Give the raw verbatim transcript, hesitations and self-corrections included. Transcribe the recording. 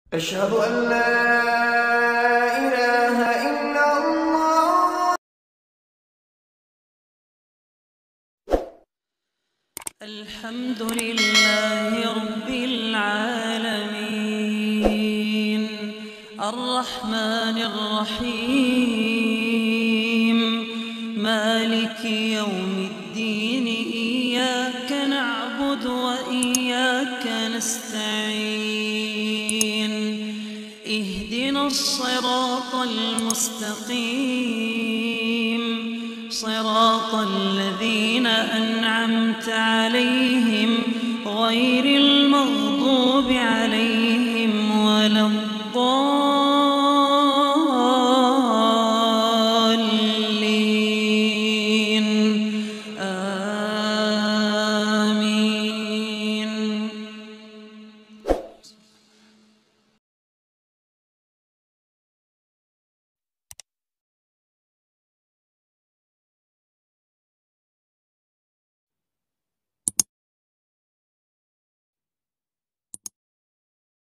أشهد أن لا إله إلا الله. الحمد لله رب العالمين الرحمن الرحيم مالك يوم الدين إياك نعبد وإياك نستعين اهدنا الصراط المستقيم صراط الذين أنعمت عليهم غير